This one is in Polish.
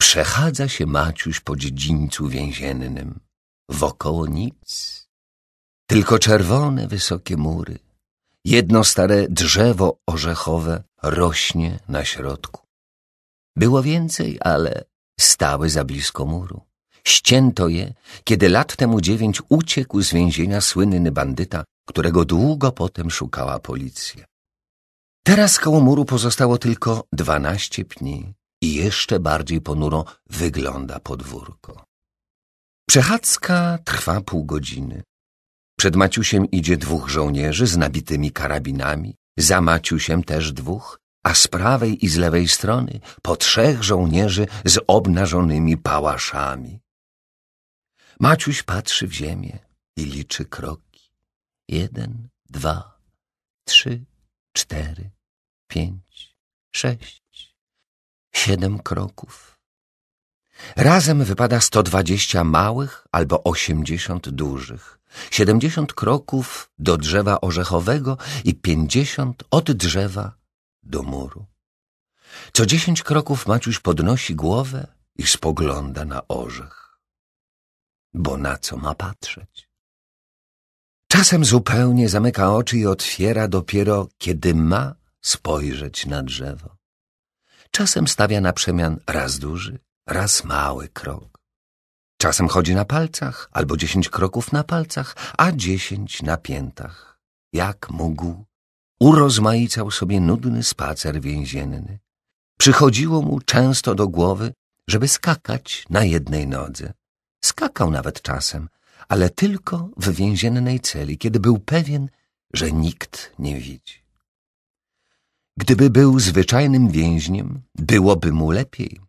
Przechadza się Maciuś po dziedzińcu więziennym. Wokoło nic, tylko czerwone, wysokie mury. Jedno stare drzewo orzechowe rośnie na środku. Było więcej, ale stały za blisko muru. Ścięto je, kiedy lat temu 9 uciekł z więzienia słynny bandyta, którego długo potem szukała policja. Teraz koło muru pozostało tylko 12 pni i jeszcze bardziej ponuro wygląda podwórko. Przechadzka trwa pół godziny. Przed Maciusiem idzie 2 żołnierzy z nabitymi karabinami, za Maciusiem też 2, a z prawej i z lewej strony po 3 żołnierzy z obnażonymi pałaszami. Maciuś patrzy w ziemię i liczy kroki. 1, 2, 3, 4, 5, 6, 7 kroków. Razem wypada 120 małych albo 80 dużych, 70 kroków do drzewa orzechowego i 50 od drzewa do muru. Co 10 kroków Maciuś podnosi głowę i spogląda na orzech. Bo na co ma patrzeć? Czasem zupełnie zamyka oczy i otwiera dopiero, kiedy ma spojrzeć na drzewo. Czasem stawia na przemian raz duży, raz mały krok. Czasem chodzi na palcach, albo 10 kroków na palcach, a 10 na piętach. Jak mógł, urozmaicał sobie nudny spacer więzienny. Przychodziło mu często do głowy, żeby skakać na jednej nodze. Skakał nawet czasem, ale tylko w więziennej celi, kiedy był pewien, że nikt nie widzi. Gdyby był zwyczajnym więźniem, byłoby mu lepiej.